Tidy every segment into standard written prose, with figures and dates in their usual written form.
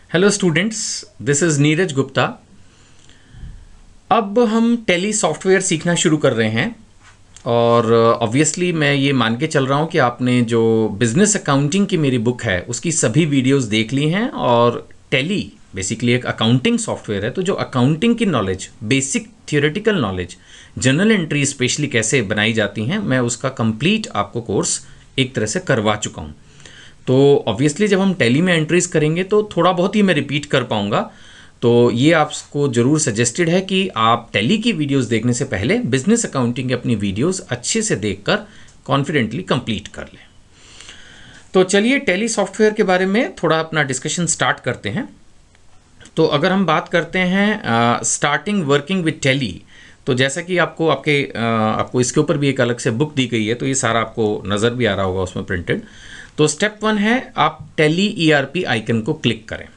Hello students, this is Neeraj Gupta. अब हम tele software सीखना शुरू कर रहे हैं और ऑब्वियसली मैं ये मान के चल रहा हूँ कि आपने जो बिजनेस अकाउंटिंग की मेरी बुक है उसकी सभी वीडियोस देख ली हैं। और टेली बेसिकली एक अकाउंटिंग सॉफ्टवेयर है, तो जो अकाउंटिंग की knowledge, basic theoretical knowledge, journal entry specially कैसे बनाई जाती हैं, मैं उसका कंप्लीट आपको कोर्स एक तरह से करवा चुका हूँ। तो ऑब्वियसली जब हम टैली में एंट्रीज करेंगे तो थोड़ा बहुत ही मैं रिपीट कर पाऊंगा। तो ये आपको ज़रूर सजेस्टेड है कि आप टैली की वीडियोस देखने से पहले बिजनेस अकाउंटिंग की अपनी वीडियोस अच्छे से देखकर कॉन्फिडेंटली कंप्लीट कर लें। तो चलिए टैली सॉफ्टवेयर के बारे में थोड़ा अपना डिस्कशन स्टार्ट करते हैं। तो अगर हम बात करते हैं स्टार्टिंग वर्किंग विद टैली, तो जैसा कि आपको इसके ऊपर भी एक अलग से बुक दी गई है, तो ये सारा आपको नज़र भी आ रहा होगा उसमें प्रिंटेड। तो स्टेप 1 है आप टैली ईआरपी आइकन को क्लिक करें।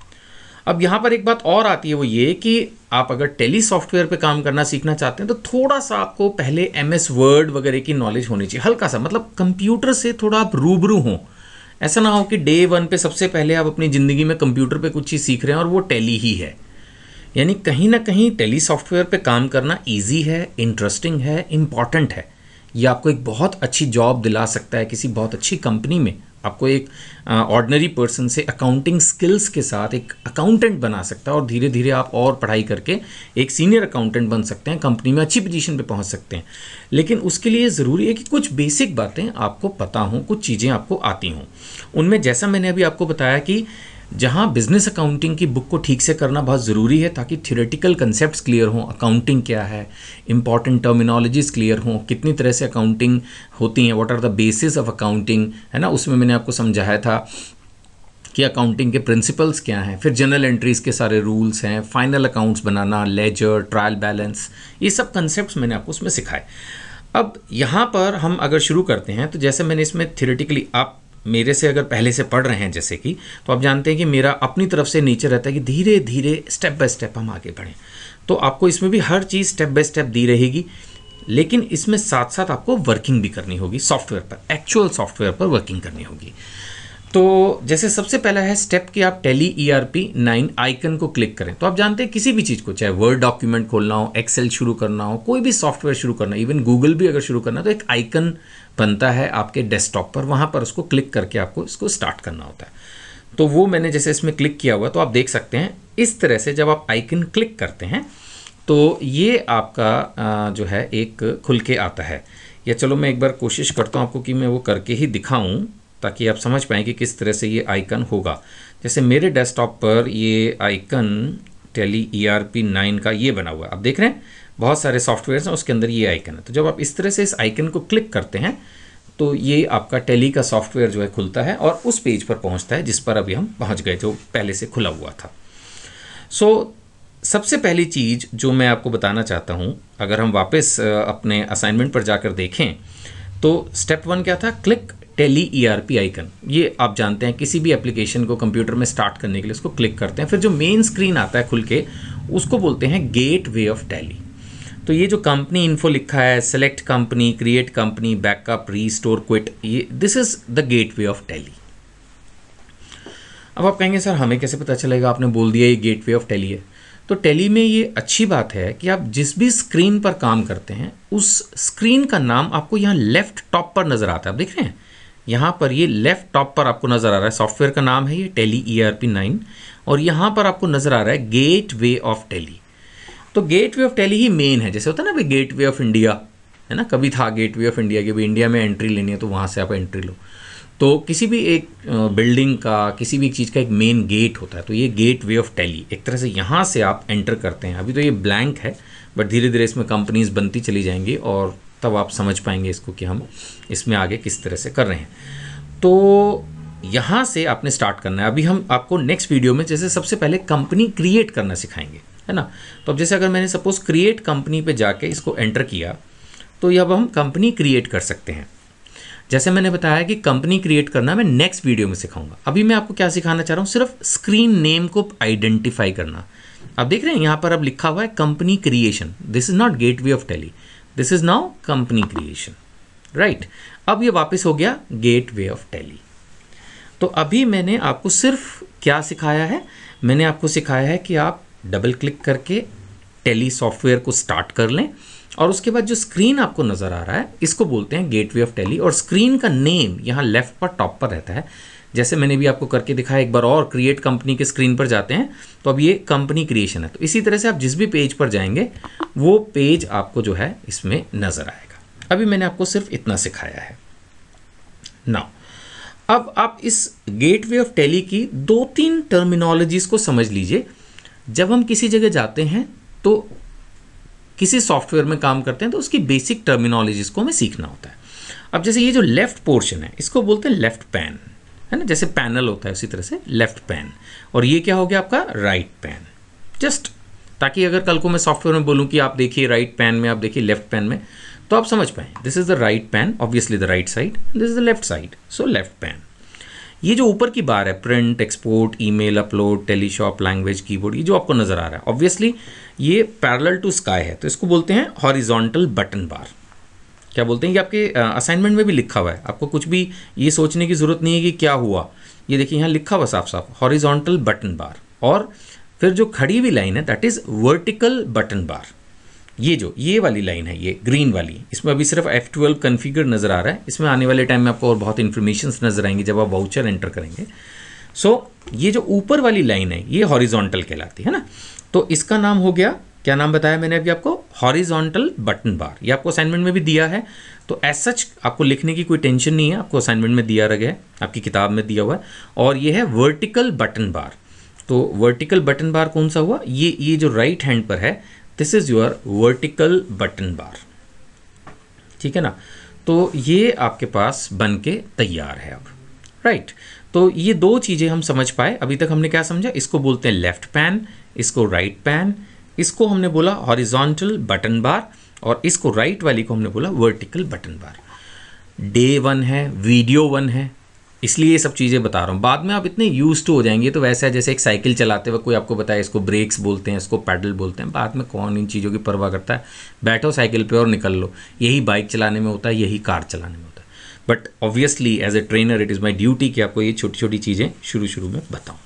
अब यहाँ पर एक बात और आती है, वो ये कि आप अगर टैली सॉफ्टवेयर पे काम करना सीखना चाहते हैं तो थोड़ा सा आपको पहले एमएस वर्ड वगैरह की नॉलेज होनी चाहिए, हल्का सा, मतलब कंप्यूटर से थोड़ा आप रूबरू हों। ऐसा ना हो कि डे 1 पे सबसे पहले आप अपनी ज़िंदगी में कंप्यूटर पे कुछ चीज़ सीख रहे हैं और वो टैली ही है। यानी कहीं ना कहीं टैली सॉफ्टवेयर पे काम करना ईजी है, इंटरेस्टिंग है, इम्पॉर्टेंट है। ये आपको एक बहुत अच्छी जॉब दिला सकता है किसी बहुत अच्छी कंपनी में। आपको एक ऑर्डिनरी पर्सन से अकाउंटिंग स्किल्स के साथ एक अकाउंटेंट बना सकता है और धीरे धीरे आप और पढ़ाई करके एक सीनियर अकाउंटेंट बन सकते हैं, कंपनी में अच्छी पोजीशन पे पहुंच सकते हैं। लेकिन उसके लिए ज़रूरी है कि कुछ बेसिक बातें आपको पता हों, कुछ चीज़ें आपको आती हों। उनमें जैसा मैंने अभी आपको बताया कि जहाँ बिजनेस अकाउंटिंग की बुक को ठीक से करना बहुत ज़रूरी है ताकि थियोरेटिकल कंसेप्ट्स क्लियर हों, अकाउंटिंग क्या है, इंपॉर्टेंट टर्मिनोलॉजीज क्लियर हों, कितनी तरह से अकाउंटिंग होती हैं, what are the basis of accounting, है ना। उसमें मैंने आपको समझाया था कि अकाउंटिंग के प्रिंसिपल्स क्या हैं, फिर जनरल एंट्रीज़ के सारे रूल्स हैं, फाइनल अकाउंट्स बनाना, लेजर, ट्रायल बैलेंस, ये सब कंसेप्ट मैंने आपको उसमें सिखाए। अब यहाँ पर हम अगर शुरू करते हैं तो जैसे मैंने इसमें थियोरेटिकली, आप मेरे से अगर पहले से पढ़ रहे हैं जैसे कि, तो आप जानते हैं कि मेरा अपनी तरफ से नेचर रहता है कि धीरे धीरे स्टेप बाय स्टेप हम आगे बढ़ें। तो आपको इसमें भी हर चीज़ स्टेप बाय स्टेप दी रहेगी, लेकिन इसमें साथ साथ आपको वर्किंग भी करनी होगी सॉफ्टवेयर पर, एक्चुअल सॉफ्टवेयर पर वर्किंग करनी होगी। तो जैसे सबसे पहला है स्टेप कि आप टैली ईआरपी 9 आइकन को क्लिक करें। तो आप जानते हैं किसी भी चीज़ को, चाहे वर्ड डॉक्यूमेंट खोलना हो, एक्सेल शुरू करना हो, कोई भी सॉफ्टवेयर शुरू करना, इवन गूगल भी अगर शुरू करना, तो एक आइकन बनता है आपके डेस्कटॉप पर, वहाँ पर उसको क्लिक करके आपको इसको स्टार्ट करना होता है। तो वो मैंने जैसे इसमें क्लिक किया हुआ, तो आप देख सकते हैं इस तरह से जब आप आइकन क्लिक करते हैं तो ये आपका जो है एक खुल के आता है। या चलो मैं एक बार कोशिश करता हूँ आपको कि मैं वो करके ही दिखाऊं ताकि आप समझ पाएँ कि किस तरह से ये आइकन होगा। जैसे मेरे डेस्कटॉप पर ये आइकन टैली ईआरपी 9 का ये बना हुआ है, आप देख रहे हैं बहुत सारे सॉफ्टवेयर हैं, उसके अंदर ये आइकन है। तो जब आप इस तरह से इस आइकन को क्लिक करते हैं तो ये आपका टैली का सॉफ्टवेयर जो है खुलता है और उस पेज पर पहुंचता है जिस पर अभी हम पहुंच गए, जो पहले से खुला हुआ था। सबसे पहली चीज़ जो मैं आपको बताना चाहता हूँ, अगर हम वापस अपने असाइनमेंट पर जाकर देखें तो स्टेप 1 क्या था, क्लिक टैली ईआरपी आइकन। ये आप जानते हैं किसी भी एप्लीकेशन को कंप्यूटर में स्टार्ट करने के लिए उसको क्लिक करते हैं, फिर जो मेन स्क्रीन आता है खुल के उसको बोलते हैं गेट वे ऑफ टैली। तो ये जो कंपनी इन्फो लिखा है, select company, create company, backup, restore, quit, ये this is the gateway of Tally. अब आप कहेंगे सर हमें कैसे पता चलेगा, आपने बोल दिया ये गेट वे ऑफ टैली है। तो टैली में ये अच्छी बात है कि आप जिस भी स्क्रीन पर काम करते हैं उस स्क्रीन का नाम आपको यहाँ लेफ्ट टॉप पर नज़र आता है। आप देख रहे हैं यहाँ पर ये लेफ्ट टॉप पर आपको नज़र आ रहा है, सॉफ्टवेयर का नाम है ये टैली ईआरपी 9 और यहाँ पर आपको नज़र आ रहा है गेट वे ऑफ टैली। तो गेट वे ऑफ टैली ही मेन है, जैसे होता है ना भाई गेट वे ऑफ इंडिया, है ना, कभी था गेट वे ऑफ इंडिया कि भाई इंडिया में एंट्री लेनी है तो वहाँ से आप एंट्री लो। तो किसी भी एक बिल्डिंग का, किसी भी एक चीज़ का एक मेन गेट होता है, तो ये गेट वे ऑफ टैली एक तरह से यहाँ से आप एंटर करते हैं। अभी तो ये ब्लैंक है बट धीरे धीरे इसमें कंपनीज बनती चली जाएंगी और तब आप समझ पाएंगे इसको कि हम इसमें आगे किस तरह से कर रहे हैं। तो यहाँ से आपने स्टार्ट करना है। अभी हम आपको नेक्स्ट वीडियो में जैसे सबसे पहले कंपनी क्रिएट करना सिखाएंगे, है ना। तो अब जैसे अगर मैंने सपोज क्रिएट कंपनी पे जाके इसको एंटर किया तो अब हम कंपनी क्रिएट कर सकते हैं। जैसे मैंने बताया कि कंपनी क्रिएट करना मैं नेक्स्ट वीडियो में सिखाऊंगा। अभी मैं आपको क्या सिखाना चाह रहा हूँ, सिर्फ स्क्रीन नेम को आइडेंटिफाई करना। आप देख रहे हैं यहाँ पर अब लिखा हुआ है company creation. This is not gateway of Tally, this is now company creation, right. अब ये वापस हो गया गेट वे ऑफ टैली। तो अभी मैंने आपको सिर्फ क्या सिखाया है? मैंने आपको सिखाया है कि आप डबल क्लिक करके टेली सॉफ्टवेयर को स्टार्ट कर लें और उसके बाद जो स्क्रीन आपको नज़र आ रहा है इसको बोलते हैं गेटवे ऑफ टेली, और स्क्रीन का नेम यहाँ लेफ्ट पर टॉप पर रहता है। जैसे मैंने भी आपको करके दिखाया, एक बार और क्रिएट कंपनी के स्क्रीन पर जाते हैं तो अब ये कंपनी क्रिएशन है। तो इसी तरह से आप जिस भी पेज पर जाएंगे वो पेज आपको जो है इसमें नज़र आएगा। अभी मैंने आपको सिर्फ इतना सिखाया है। नाउ अब आप इस गेटवे ऑफ टेली की 2-3 टर्मिनोलॉजीज को समझ लीजिए। जब हम किसी जगह जाते हैं तो किसी सॉफ्टवेयर में काम करते हैं तो उसकी बेसिक टर्मिनोलॉजीज को हमें सीखना होता है। अब जैसे ये जो लेफ्ट पोर्शन है इसको बोलते हैं लेफ्ट पैन, है ना, जैसे पैनल होता है उसी तरह से लेफ्ट पैन। और ये क्या हो गया आपका राइट पैन, जस्ट ताकि अगर कल को मैं सॉफ्टवेयर में बोलूँ कि आप देखिए राइट पैन में, आप देखिए लेफ्ट पैन में, तो आप समझ पाएँ this is the right pane, obviously the right side, this is the left side, so left pane. ये जो ऊपर की बार है print, export, email, upload, TallyShop, language, keyboard, ये जो आपको नजर आ रहा है ऑब्वियसली ये पैरेलल टू स्काई है, तो इसको बोलते हैं हॉरिजॉन्टल बटन बार। क्या बोलते हैं, ये आपके असाइनमेंट में भी लिखा हुआ है, आपको कुछ भी ये सोचने की जरूरत नहीं है कि क्या हुआ, ये देखिए यहाँ लिखा हुआ साफ साफ हॉरिजॉन्टल बटन बार। और फिर जो खड़ी हुई लाइन है that is vertical button bar. ये वाली लाइन है, ये ग्रीन वाली, इसमें अभी सिर्फ F12 कन्फिगर नज़र आ रहा है, इसमें आने वाले टाइम में आपको और बहुत इन्फॉर्मेशन नज़र आएंगी जब आप वाउचर एंटर करेंगे। सो ये जो ऊपर वाली लाइन है ये हॉरिजॉन्टल कहलाती है ना, तो इसका नाम हो गया, क्या नाम बताया मैंने अभी आपको, हॉरिजॉन्टल बटन बार। ये आपको असाइनमेंट में भी दिया है, तो एज सच आपको लिखने की कोई टेंशन नहीं है, आपको असाइनमेंट में दिया गया है, आपकी किताब में दिया हुआ है। और ये है वर्टिकल बटन बार। तो वर्टिकल बटन बार कौन सा हुआ, ये जो राइट हैंड पर है, this is your vertical button bar, ठीक है ना। तो ये आपके पास बन के तैयार है अब, राइट। तो ये 2 चीज़ें हम समझ पाए। अभी तक हमने क्या समझा, इसको बोलते हैं लेफ्ट पैन, इसको राइट पैन, इसको हमने बोला हॉरिजॉन्टल बटन बार, और इसको राइट वाली को हमने बोला वर्टिकल बटन बार। डे 1 है, वीडियो 1 है, इसलिए ये सब चीज़ें बता रहा हूँ। बाद में आप इतने यूज टू हो जाएंगे तो वैसा है जैसे एक साइकिल चलाते हुए कोई आपको बताए इसको ब्रेक्स बोलते हैं, इसको पैडल बोलते हैं, बाद में कौन इन चीज़ों की परवाह करता है, बैठो साइकिल पे और निकल लो। यही बाइक चलाने में होता है, यही कार चलाने में होता है। But obviously as a trainer it is my duty कि आपको ये छोटी छोटी चीज़ें शुरू में बताऊँ।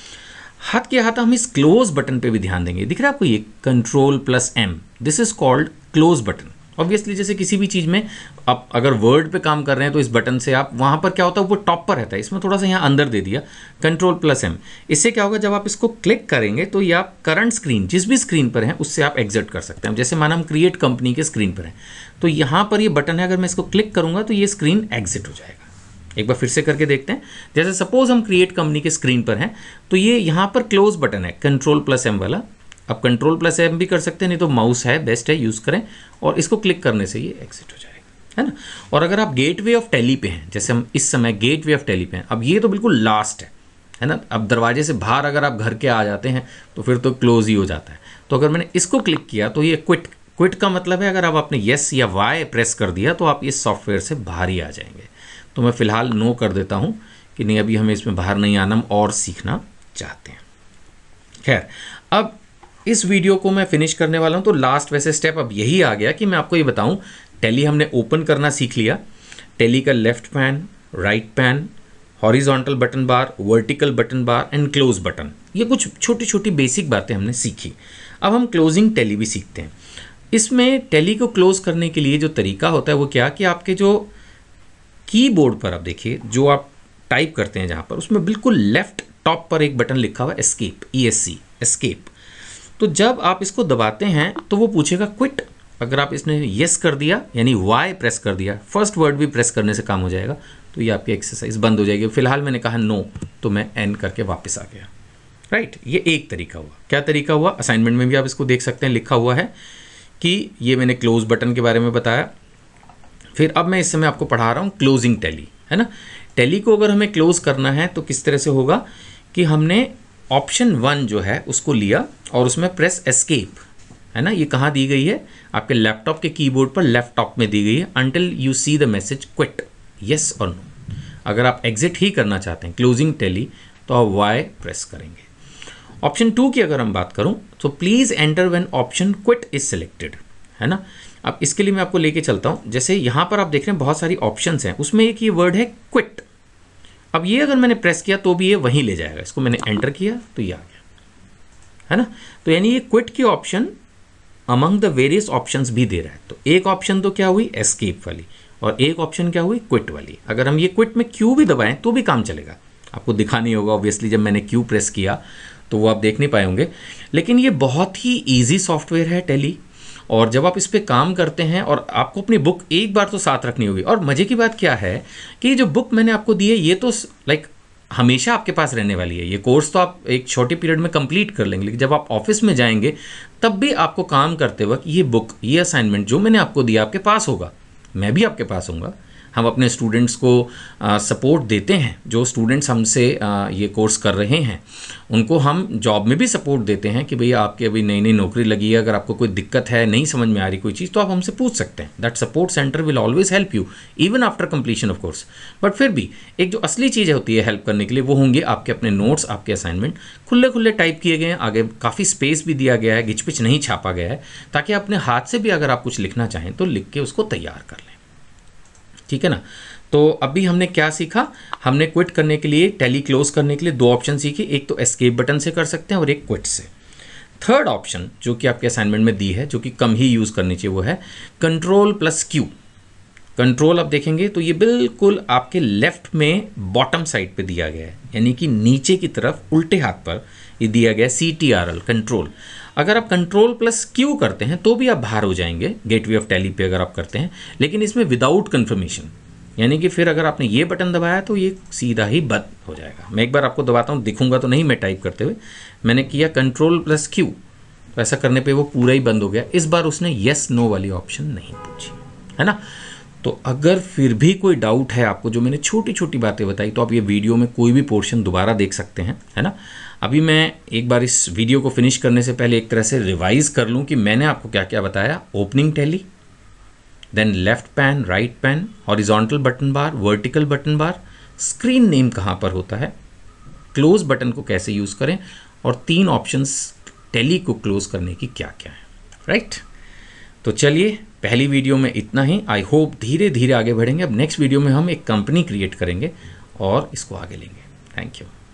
हाथ के हाथ हम इस क्लोज बटन पे भी ध्यान देंगे। दिख रहा है आपको ये Ctrl+M, this is called close button. Obviously जैसे किसी भी चीज़ में आप अगर वर्ड पे काम कर रहे हैं तो इस बटन से आप वहाँ पर क्या होता है वो टॉप पर रहता है, इसमें थोड़ा सा यहाँ अंदर दे दिया Ctrl+M। इससे क्या होगा, जब आप इसको क्लिक करेंगे तो ये आप करंट स्क्रीन जिस भी स्क्रीन पर हैं उससे आप एग्जिट कर सकते हैं। जैसे माना हम क्रिएट कंपनी के स्क्रीन पर हैं तो यहाँ पर ये बटन है, अगर मैं इसको क्लिक करूँगा तो ये स्क्रीन एग्जिट हो जाएगा। एक बार फिर से करके देखते हैं। जैसे सपोज हम क्रिएट कंपनी के स्क्रीन पर हैं तो ये यहाँ पर क्लोज बटन है Ctrl+M वाला, आप Ctrl+M भी कर सकते हैं, नहीं तो माउस है बेस्ट है, यूज़ करें, और इसको क्लिक करने से ये एग्जिट हो जाएगा, है ना। और अगर आप गेटवे ऑफ टेली पे हैं, जैसे हम इस समय गेटवे ऑफ टेली पे हैं, अब ये तो बिल्कुल लास्ट है ना। अब दरवाजे से बाहर अगर आप घर के आ जाते हैं तो फिर तो क्लोज ही हो जाता है। तो अगर मैंने इसको क्लिक किया तो ये क्विट का मतलब है अगर आप आपने येस या वाई प्रेस कर दिया तो आप इस सॉफ्टवेयर से बाहर ही आ जाएंगे। तो मैं फ़िलहाल नो कर देता हूँ कि नहीं, अभी हमें इसमें बाहर नहीं आना, हम और सीखना चाहते हैं। खैर, अब इस वीडियो को मैं फिनिश करने वाला हूँ। तो लास्ट वैसे स्टेप अब यही आ गया कि मैं आपको ये बताऊँ, टेली हमने ओपन करना सीख लिया, टेली का left pane, right pane, horizontal button bar, vertical button bar and close button, ये कुछ छोटी छोटी बेसिक बातें हमने सीखी। अब हम क्लोजिंग टेली भी सीखते हैं। इसमें टेली को क्लोज करने के लिए जो तरीका होता है वो क्या, कि आपके जो कीबोर्ड पर आप देखिए जो आप टाइप करते हैं जहाँ पर, उसमें बिल्कुल लेफ्ट टॉप पर एक बटन लिखा हुआ है एस्केप, ESC, एस्केप। तो जब आप इसको दबाते हैं तो वो पूछेगा क्विट। अगर आप इसने येस कर दिया यानी वाई प्रेस कर दिया, फर्स्ट वर्ड भी प्रेस करने से काम हो जाएगा, तो ये आपकी एक्सरसाइज बंद हो जाएगी। फिलहाल मैंने कहा नो, तो मैं एन करके वापस आ गया, राइट। ये एक तरीका हुआ। क्या तरीका हुआ, असाइनमेंट में भी आप इसको देख सकते हैं, लिखा हुआ है कि ये मैंने क्लोज बटन के बारे में बताया। फिर अब मैं इस समय आपको पढ़ा रहा हूँ क्लोजिंग टेली, है ना। टेली को अगर हमें क्लोज करना है तो किस तरह से होगा कि हमने ऑप्शन 1 जो है उसको लिया और उसमें प्रेस एस्केप, है ना। ये कहाँ दी गई है, आपके लैपटॉप के कीबोर्ड पर लेफ्ट टॉप में दी गई है, until you see the message quit, yes और नो। अगर आप एग्जिट ही करना चाहते हैं क्लोजिंग टेली तो आप वाई प्रेस करेंगे। ऑप्शन 2 की अगर हम बात करूं तो please enter when option quit is selected, है ना। अब इसके लिए मैं आपको लेके चलता हूं। जैसे यहाँ पर आप देख रहे हैं बहुत सारी ऑप्शंस हैं, उसमें एक ये वर्ड है क्विट। अब ये अगर मैंने प्रेस किया तो भी ये वहीं ले जाएगा, इसको मैंने एंटर किया तो ये आ गया, है ना। तो यानी ये क्विट की option among the various options भी दे रहा है। तो एक ऑप्शन तो क्या हुई एस्केप वाली, और एक ऑप्शन क्या हुई क्विट वाली। अगर हम ये क्विट में क्यू भी दबाएं तो भी काम चलेगा, आपको दिखा नहीं होगा ऑब्वियसली, जब मैंने क्यू प्रेस किया तो वो आप देख नहीं पाए होंगे। लेकिन ये बहुत ही ईजी सॉफ्टवेयर है टैली, और जब आप इस पर काम करते हैं, और आपको अपनी बुक एक बार तो साथ रखनी होगी। और मज़े की बात क्या है कि जो बुक मैंने आपको दी है ये तो लाइक हमेशा आपके पास रहने वाली है। ये कोर्स तो आप एक छोटे पीरियड में कंप्लीट कर लेंगे, लेकिन जब आप ऑफिस में जाएंगे तब भी आपको काम करते वक्त ये बुक, ये असाइनमेंट जो मैंने आपको दिया आपके पास होगा, मैं भी आपके पास होऊंगा। हम अपने स्टूडेंट्स को सपोर्ट देते हैं, जो स्टूडेंट्स हमसे ये कोर्स कर रहे हैं उनको हम जॉब में भी सपोर्ट देते हैं कि भैया आपकी अभी नई नई नौकरी लगी है, अगर आपको कोई दिक्कत है, नहीं समझ में आ रही कोई चीज़, तो आप हमसे पूछ सकते हैं। That support centre will always help you even after completion of course. But फिर भी एक जो असली चीज़ होती है हेल्प करने के लिए, वो होंगे आपके अपने नोट्स, आपके असाइनमेंट खुले खुले टाइप किए गए हैं, आगे काफ़ी स्पेस भी दिया गया है, घिचपिच नहीं छापा गया है, ताकि अपने हाथ से भी अगर आप कुछ लिखना चाहें तो लिख के उसको तैयार कर लें, ठीक है ना। तो अभी हमने क्या सीखा, हमने क्विट करने के लिए, टैली क्लोज करने के लिए दो ऑप्शन सीखे, एक तो एस्केप बटन से कर सकते हैं और एक क्विट से। थर्ड ऑप्शन जो कि आपके असाइनमेंट में दी है, जो कि कम ही यूज़ करनी चाहिए, वो है कंट्रोल प्लस क्यू। कंट्रोल आप देखेंगे तो ये बिल्कुल आपके लेफ्ट में बॉटम साइड पे दिया गया है, यानी कि नीचे की तरफ उल्टे हाथ पर ये दिया गया है CTRL कंट्रोल। अगर आप कंट्रोल प्लस क्यू करते हैं तो भी आप बाहर हो जाएंगे गेटवे ऑफ टैली पे अगर आप करते हैं, लेकिन इसमें विदाउट कन्फर्मेशन, यानी कि फिर अगर आपने ये बटन दबाया तो ये सीधा ही बंद हो जाएगा। मैं एक बार आपको दबाता हूँ, दिखूंगा तो नहीं मैं टाइप करते हुए, मैंने किया कंट्रोल प्लस क्यू, तो ऐसा करने पे वो पूरा ही बंद हो गया। इस बार उसने येस नो वाली ऑप्शन नहीं पूछी, है ना। तो अगर फिर भी कोई डाउट है आपको, जो मैंने छोटी छोटी बातें बताई, तो आप ये वीडियो में कोई भी पोर्शन दोबारा देख सकते हैं, है ना। अभी मैं एक बार इस वीडियो को फिनिश करने से पहले एक तरह से रिवाइज कर लूँ कि मैंने आपको क्या क्या बताया। Opening Tally, then left pane, right pane, horizontal button bar, vertical button bar, screen name कहाँ पर होता है, क्लोज बटन को कैसे यूज़ करें, और 3 ऑप्शंस टैली को क्लोज करने की क्या क्या है, राइट। तो चलिए पहली वीडियो में इतना ही। आई होप धीरे धीरे आगे बढ़ेंगे। अब नेक्स्ट वीडियो में हम एक कंपनी क्रिएट करेंगे और इसको आगे लेंगे। Thank you.